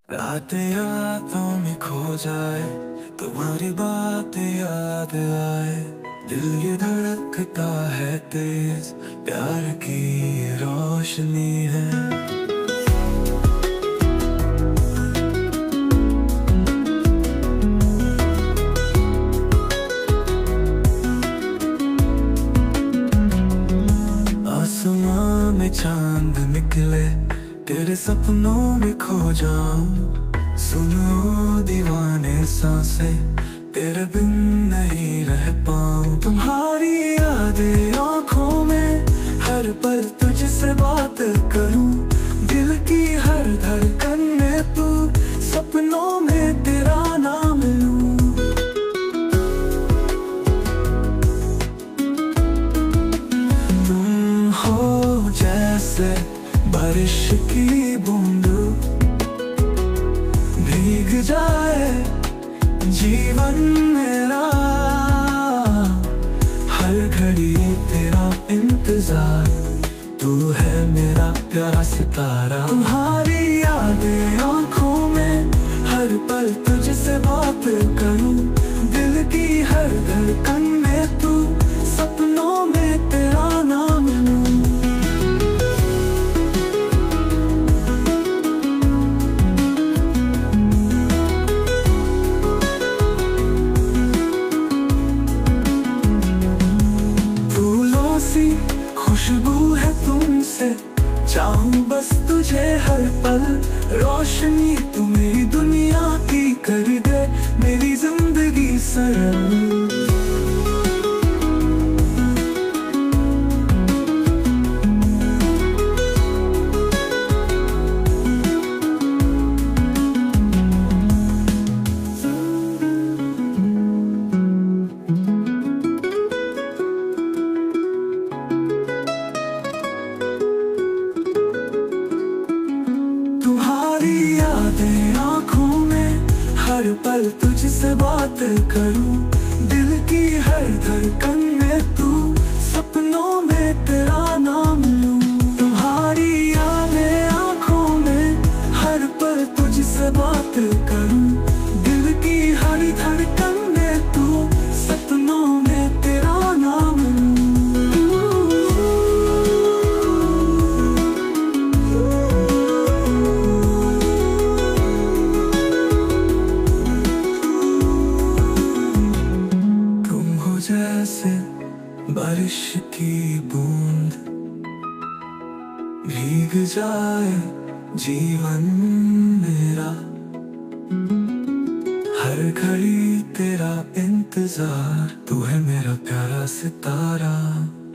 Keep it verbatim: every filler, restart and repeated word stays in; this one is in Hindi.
रातें रातों में खो जाए, तुम्हारी बातें याद आए। दिल ये धड़कता है तेज, प्यार की ये रोशनी है। आसमां में चांद निकले, तेरे सपनों में खो जाऊं। सुनो दीवाने सांसें, तेरे बिन नहीं रह पाऊं। तुम्हारी यादें आँखों में, हर पल तुझसे बात करूं। दिल की हर धड़कन में तू, सपनों में तेरा नाम लूं। तुम हो जैसे बारिश की बूंद, भीग जाए जीवन मेरा। हर घड़ी तेरा इंतजार, तू है मेरा प्यारा सितारा। तुम्हारी यादें आँखों में, हर पल तुझसे बात करूं। दिल की हर धड़कन में तू, सपनों में तेरा नाम लूं। खुशबू है तुमसे, चाहूं बस तुझे हर पल। रोशनी तू मेरी दुनिया की कर दे, मेरी जिंदगी सरल। यादें आँखों में, हर पल तुझसे बात करूं। दिल की हर धड़कन में तू, सपनों में तेरा नाम लूं। तुम्हारी यादें आँखों में, हर पल तुझसे बात करूं। दिल की हर धड़कन में तू, सपनों में तेरा नाम लूं। जैसे बारिश की बूंद, भीग जाए जीवन मेरा। हर घड़ी तेरा इंतजार, तू है मेरा प्यारा सितारा।